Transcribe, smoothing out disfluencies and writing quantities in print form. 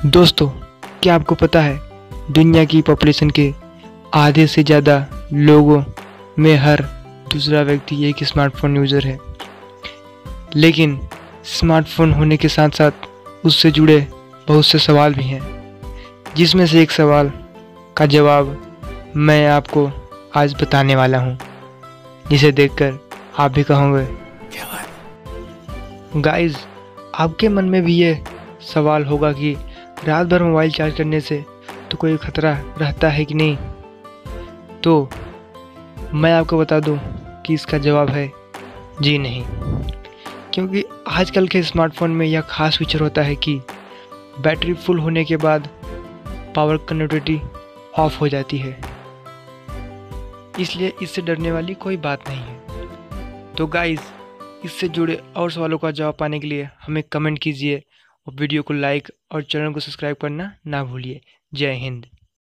दोस्तों, क्या आपको पता है दुनिया की पॉपुलेशन के आधे से ज़्यादा लोगों में हर दूसरा व्यक्ति एक स्मार्टफोन यूज़र है। लेकिन स्मार्टफोन होने के साथ साथ उससे जुड़े बहुत से सवाल भी हैं, जिसमें से एक सवाल का जवाब मैं आपको आज बताने वाला हूँ, जिसे देखकर आप भी कहोगे क्या बात। गाइस, आपके मन में भी ये सवाल होगा कि रात भर मोबाइल चार्ज करने से तो कोई खतरा रहता है कि नहीं। तो मैं आपको बता दूं कि इसका जवाब है जी नहीं, क्योंकि आजकल के स्मार्टफोन में यह खास फीचर होता है कि बैटरी फुल होने के बाद पावर कनेक्टिविटी ऑफ हो जाती है, इसलिए इससे डरने वाली कोई बात नहीं है। तो गाइस, इससे जुड़े और सवालों का जवाब पाने के लिए हमें कमेंट कीजिए और वीडियो को लाइक और चैनल को सब्सक्राइब करना ना भूलिए। जय हिंद।